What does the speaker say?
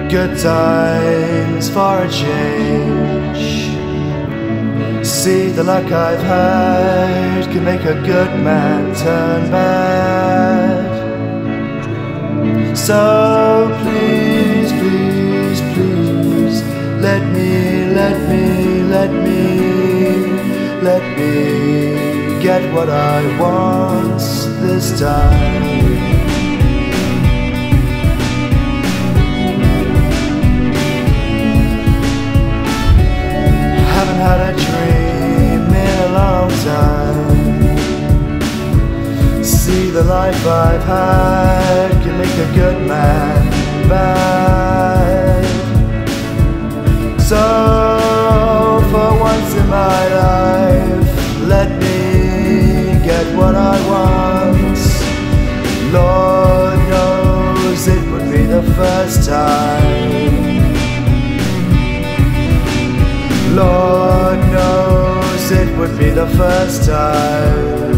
Good times for a change. See, the luck I've had can make a good man turn bad. So please, please, please, let me get what I want this time. Haven't had a dream in a long time. See, the life I've had can make a good man bad. So for once in my life, let me get what I want. Lord knows it would be the first time. Lord knows it would be the first time.